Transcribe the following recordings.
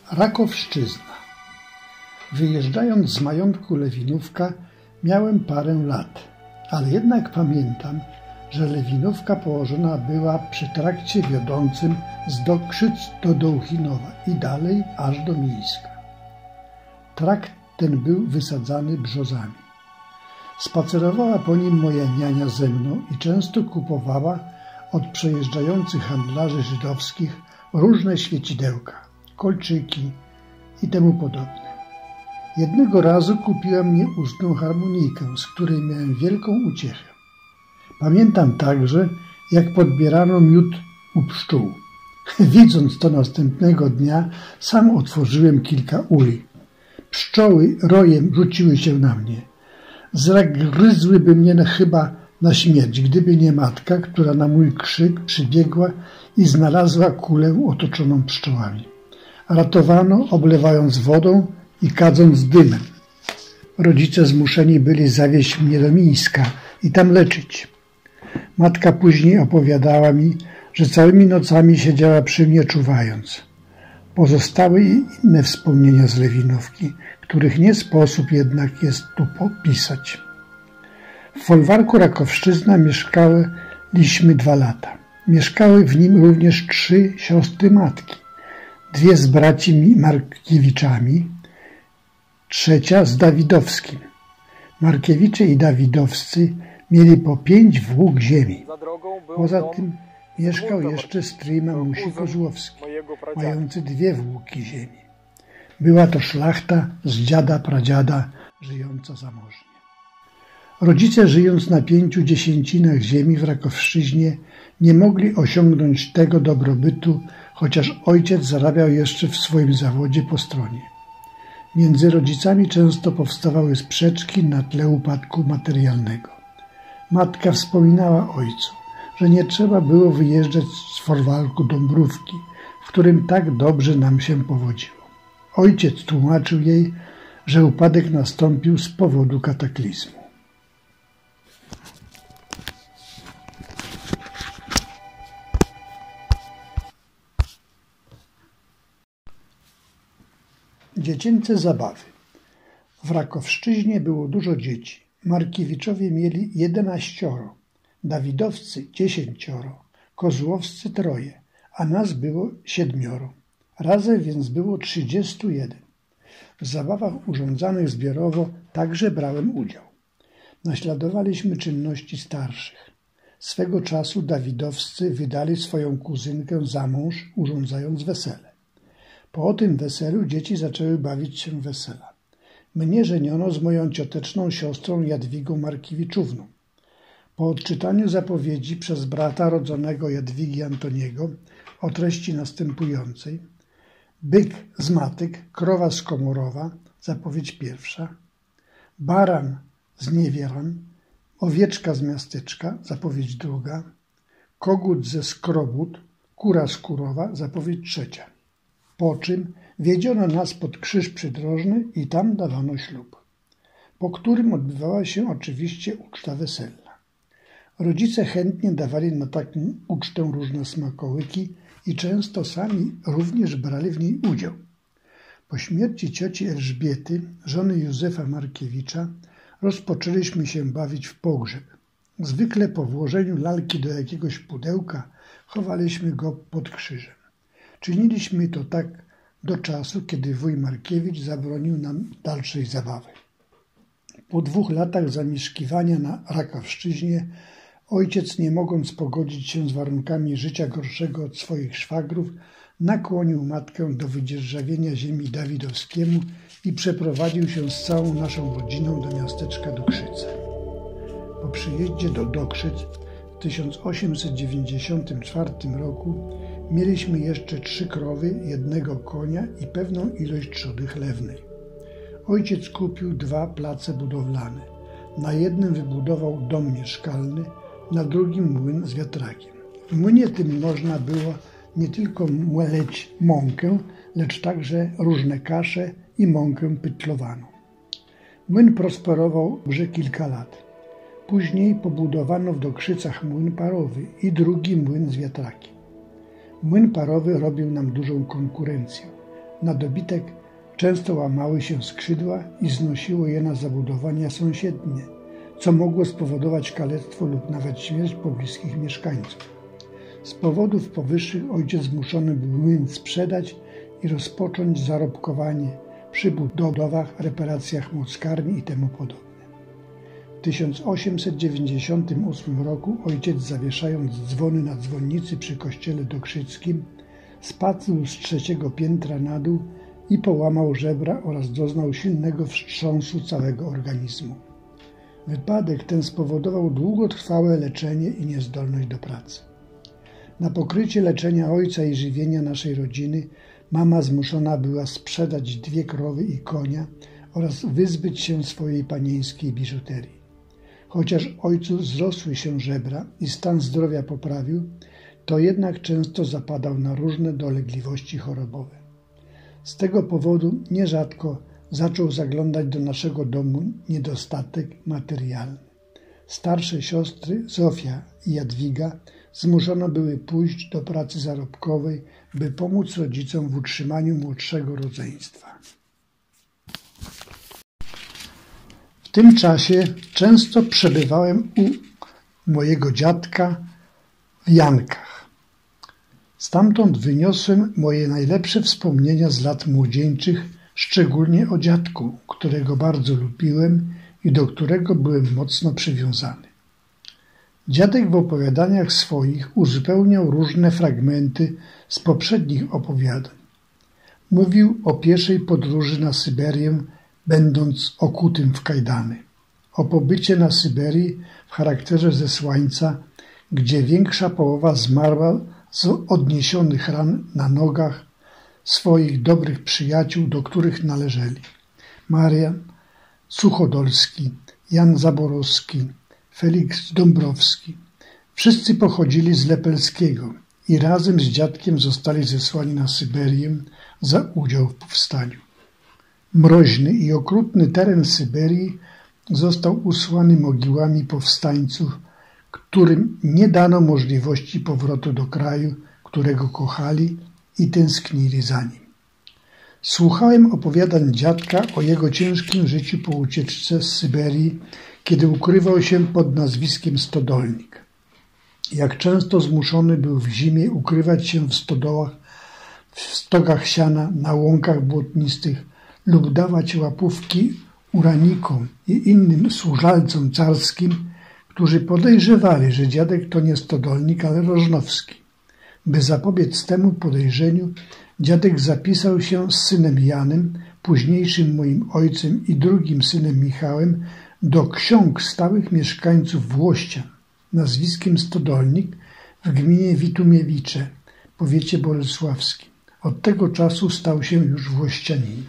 Rakowszczyzna. Wyjeżdżając z majątku Lewinówka miałem parę lat, ale jednak pamiętam, że Lewinówka położona była przy trakcie wiodącym z Dokrzyc do Dołchinowa i dalej aż do Mińska. Trakt ten był wysadzany brzozami. Spacerowała po nim moja niania ze mną i często kupowała od przejeżdżających handlarzy żydowskich różne świecidełka, kolczyki i temu podobne. Jednego razu kupiła mnie ustną harmonijkę, z której miałem wielką uciechę. Pamiętam także, jak podbierano miód u pszczół. Widząc to następnego dnia, sam otworzyłem kilka uli. Pszczoły rojem rzuciły się na mnie. Zagryzłyby mnie chyba na śmierć, gdyby nie matka, która na mój krzyk przybiegła i znalazła kulę otoczoną pszczołami. Ratowano, oblewając wodą i kadząc dymem. Rodzice zmuszeni byli zawieźć mnie do Mińska i tam leczyć. Matka później opowiadała mi, że całymi nocami siedziała przy mnie czuwając. Pozostały i inne wspomnienia z Lewinówki, których nie sposób jednak jest tu popisać. W folwarku Rakowszczyzna mieszkaliśmy 2 lata. Mieszkały w nim również 3 siostry matki. 2 z braćmi Markiewiczami, 3 z Dawidowskim. Markiewicze i Dawidowscy mieli po 5 włók ziemi. Poza tym mieszkał jeszcze stryj mamusi Kozłowski, mający 2 włóki ziemi. Była to szlachta z dziada pradziada, żyjąca zamożnie. Rodzice, żyjąc na 5 dziesięcinach ziemi w Rakowszczyźnie, nie mogli osiągnąć tego dobrobytu, chociaż ojciec zarabiał jeszcze w swoim zawodzie po stronie. Między rodzicami często powstawały sprzeczki na tle upadku materialnego. Matka wspominała ojcu, że nie trzeba było wyjeżdżać z folwarku Dąbrówki, w którym tak dobrze nam się powodziło. Ojciec tłumaczył jej, że upadek nastąpił z powodu kataklizmu. Dziecięce zabawy. W Rakowszczyźnie było dużo dzieci. Markiewiczowie mieli 11, Dawidowcy 10, Kozłowscy 3, a nas było 7. Razem więc było 31. W zabawach urządzanych zbiorowo także brałem udział. Naśladowaliśmy czynności starszych. Swego czasu Dawidowscy wydali swoją kuzynkę za mąż, urządzając wesele. Po tym weselu dzieci zaczęły bawić się wesela. Mnie żeniono z moją cioteczną siostrą Jadwigą Markiewiczówną. Po odczytaniu zapowiedzi przez brata rodzonego Jadwigi Antoniego o treści następującej: byk z Matyk, krowa z Komorowa, zapowiedź pierwsza, baran z Niewieran, owieczka z Miasteczka, zapowiedź druga, kogut ze Skrobut, kura z Kurowa, zapowiedź trzecia. Po czym wiedziono nas pod Krzyż Przydrożny i tam dawano ślub, po którym odbywała się oczywiście uczta weselna. Rodzice chętnie dawali na taką ucztę różne smakołyki i często sami również brali w niej udział. Po śmierci cioci Elżbiety, żony Józefa Markiewicza, rozpoczęliśmy się bawić w pogrzeb. Zwykle po włożeniu lalki do jakiegoś pudełka chowaliśmy go pod krzyżem. Czyniliśmy to tak do czasu, kiedy wuj Markiewicz zabronił nam dalszej zabawy. Po 2 latach zamieszkiwania na Rakowszczyźnie ojciec, nie mogąc pogodzić się z warunkami życia gorszego od swoich szwagrów, nakłonił matkę do wydzierżawienia ziemi Dawidowskiemu i przeprowadził się z całą naszą rodziną do miasteczka Dokrzyce. Po przyjeździe do Dokrzyc w 1894 roku mieliśmy jeszcze 3 krowy, 1 konia i pewną ilość trzody chlewnej. Ojciec kupił 2 place budowlane. Na jednym wybudował dom mieszkalny, na drugim młyn z wiatrakiem. W młynie tym można było nie tylko mleć mąkę, lecz także różne kasze i mąkę pytlowaną. Młyn prosperował dobrze kilka lat. Później pobudowano w Dokrzycach młyn parowy i drugi młyn z wiatrakiem. Młyn parowy robił nam dużą konkurencję, Na dobitek często łamały się skrzydła i znosiło je na zabudowania sąsiednie, co mogło spowodować kalectwo lub nawet śmierć pobliskich mieszkańców. Z powodów powyższych ojciec zmuszony był młyn sprzedać i rozpocząć zarobkowanie przy budowach, reparacjach mocarni i temu podobne. W 1898 roku ojciec, zawieszając dzwony na dzwonnicy przy kościele dokrzyckim, spadł z 3. piętra na dół i połamał żebra oraz doznał silnego wstrząsu całego organizmu. Wypadek ten spowodował długotrwałe leczenie i niezdolność do pracy. Na pokrycie leczenia ojca i żywienia naszej rodziny mama zmuszona była sprzedać 2 krowy i konia oraz wyzbyć się swojej panieńskiej biżuterii. Chociaż ojcu wzrosły się żebra i stan zdrowia poprawił, to jednak często zapadał na różne dolegliwości chorobowe. Z tego powodu nierzadko zaczął zaglądać do naszego domu niedostatek materialny. Starsze siostry Zofia i Jadwiga zmuszone były pójść do pracy zarobkowej, by pomóc rodzicom w utrzymaniu młodszego rodzeństwa. W tym czasie często przebywałem u mojego dziadka w Jankach. Stamtąd wyniosłem moje najlepsze wspomnienia z lat młodzieńczych, szczególnie o dziadku, którego bardzo lubiłem i do którego byłem mocno przywiązany. Dziadek w opowiadaniach swoich uzupełniał różne fragmenty z poprzednich opowiadań. Mówił o pierwszej podróży na Syberię, będąc okutym w kajdany. O pobycie na Syberii w charakterze zesłańca, gdzie większa połowa zmarła z odniesionych ran na nogach swoich dobrych przyjaciół, do których należeli Marian Suchodolski, Jan Zaborowski, Feliks Dąbrowski. Wszyscy pochodzili z Lepelskiego i razem z dziadkiem zostali zesłani na Syberię za udział w powstaniu. Mroźny i okrutny teren Syberii został usłany mogiłami powstańców, którym nie dano możliwości powrotu do kraju, którego kochali i tęsknili za nim. Słuchałem opowiadań dziadka o jego ciężkim życiu po ucieczce z Syberii, kiedy ukrywał się pod nazwiskiem Stodolnik. Jak często zmuszony był w zimie ukrywać się w stodołach, w stogach siana, na łąkach błotnistych lub dawać łapówki uranikom i innym służalcom carskim, którzy podejrzewali, że dziadek to nie Stodolnik, ale Rożnowski. By zapobiec temu podejrzeniu, dziadek zapisał się z synem Janem, późniejszym moim ojcem i drugim synem Michałem, do ksiąg stałych mieszkańców Włościan, nazwiskiem Stodolnik w gminie Witumiewicze, powiecie bolesławskim. Od tego czasu stał się już włościaninem.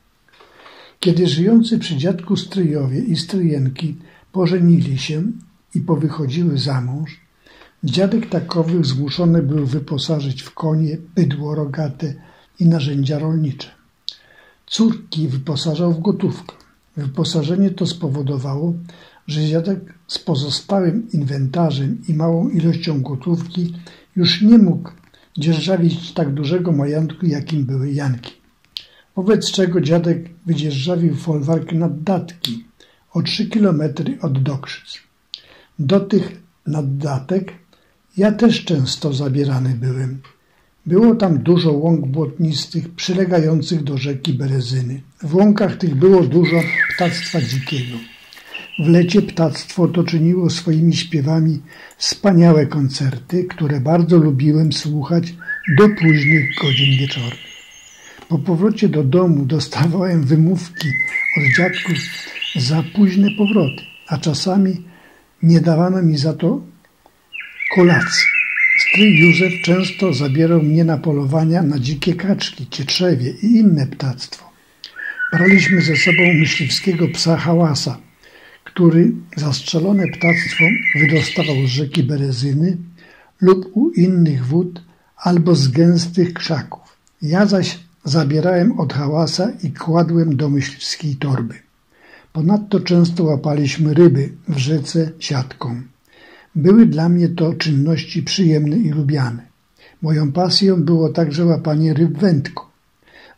Kiedy żyjący przy dziadku stryjowie i stryjenki pożenili się i powychodziły za mąż, dziadek takowych zmuszony był wyposażyć w konie, bydło rogate i narzędzia rolnicze. Córki wyposażał w gotówkę. Wyposażenie to spowodowało, że dziadek z pozostałym inwentarzem i małą ilością gotówki już nie mógł dzierżawić tak dużego majątku, jakim były Janki. Wobec czego dziadek wydzierżawił folwark naddatki o 3 kilometry od Dokrzyc. Do tych naddatek ja też często zabierany byłem. Było tam dużo łąk błotnistych przylegających do rzeki Berezyny. W łąkach tych było dużo ptactwa dzikiego. W lecie ptactwo to czyniło swoimi śpiewami wspaniałe koncerty, które bardzo lubiłem słuchać do późnych godzin wieczornych. Po powrocie do domu dostawałem wymówki od dziadków za późne powroty, a czasami nie dawano mi za to kolacji. Stryj Józef często zabierał mnie na polowania na dzikie kaczki, cietrzewie i inne ptactwo. Braliśmy ze sobą myśliwskiego psa Hałasa, który zastrzelone ptactwo wydostawał z rzeki Berezyny lub u innych wód albo z gęstych krzaków. Ja zaś zabierałem od Hałasa i kładłem do myśliwskiej torby. Ponadto często łapaliśmy ryby w rzece siatką. Były dla mnie to czynności przyjemne i lubiane. Moją pasją było także łapanie ryb wędką.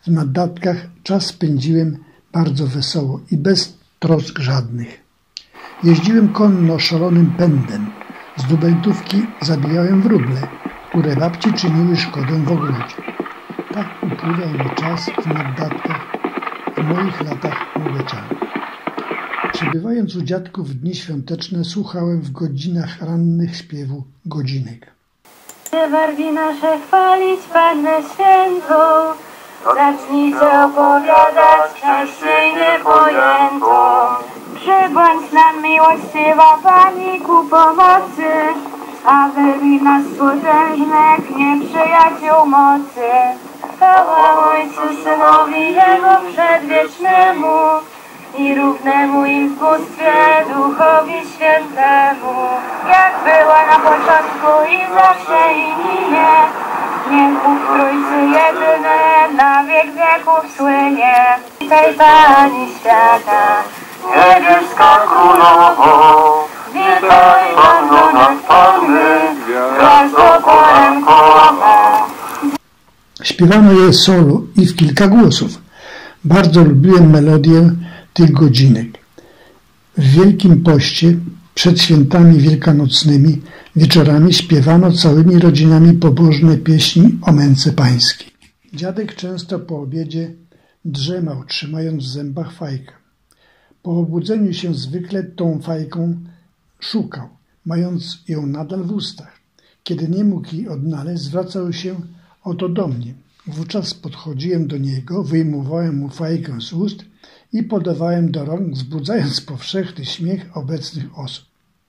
W Naddatkach czas spędziłem bardzo wesoło i bez trosk żadnych. Jeździłem konno szalonym pędem. Z dubeltówki zabijałem wróble, które babci czyniły szkodę w ogrodzie. Tak upływał mi czas w Naddatkach w moich latach młodocianych. Przebywając u dziadków w dni świąteczne, słuchałem w godzinach rannych śpiewu godzinek. Wargi nasze chwalić Pannę Świętą, zacznijcie opowiadać częściej niepojętą. Przybądź nam miłościwa Pani ku pomocy, a wyrwij nas potężnych nieprzyjaciół mocy. Chwała Ojcu, Synowi Jego przedwiecznemu i równemu im w bóstwie Duchowi Świętemu, jak była na początku i zawsze i minie. Niech Bóg Trójcy jedyny na wiek wieków słynie. Witaj Pani świata, niebieska królowo, witaj Panno nad Panny, gwiazdo porankowa. Śpiewano je solo i w kilka głosów. Bardzo lubiłem melodię tych godzinek. W Wielkim Poście, przed świętami wielkanocnymi, wieczorami śpiewano całymi rodzinami pobożne pieśni o męce pańskiej. Dziadek często po obiedzie drzemał, trzymając w zębach fajkę. Po obudzeniu się zwykle tą fajką szukał, mając ją nadal w ustach. Kiedy nie mógł jej odnaleźć, zwracał się oto do mnie. Wówczas podchodziłem do niego, wyjmowałem mu fajkę z ust i podawałem do rąk, wzbudzając powszechny śmiech obecnych osób.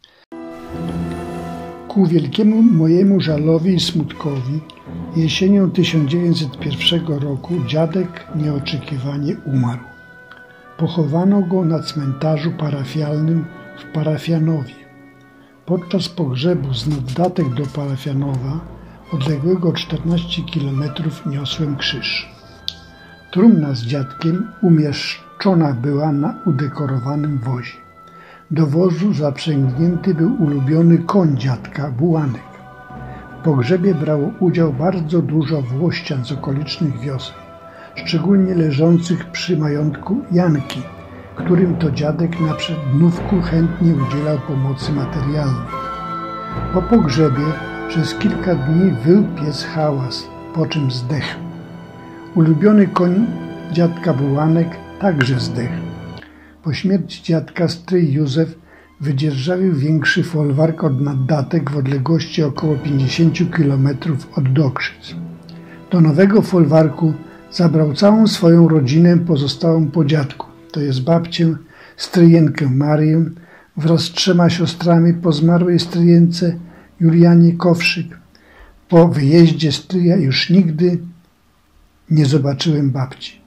Ku wielkiemu mojemu żalowi i smutkowi jesienią 1901 roku dziadek nieoczekiwanie umarł. Pochowano go na cmentarzu parafialnym w Parafianowie. Podczas pogrzebu z Naddatek do Parafianowa, odległego 14 kilometrów, niosłem krzyż. Trumna z dziadkiem umieszczona była na udekorowanym wozie. Do wozu zaprzęgnięty był ulubiony koń dziadka, Bułanek. W pogrzebie brało udział bardzo dużo włościan z okolicznych wiosek, szczególnie leżących przy majątku Janki, którym to dziadek na przednówku chętnie udzielał pomocy materialnej. Po pogrzebie przez kilka dni wył pies hałas, po czym zdechł. Ulubiony koń dziadka Bułanek także zdechł. Po śmierci dziadka stryj Józef wydzierżawił większy folwark od Naddatek w odległości około 50 km od Dokrzyc. Do nowego folwarku zabrał całą swoją rodzinę pozostałą po dziadku, to jest babcię, stryjenkę Marię wraz z 3 siostrami po zmarłej stryjence Julianie Kowszyk. Po wyjeździe stryja już nigdy nie zobaczyłem babci.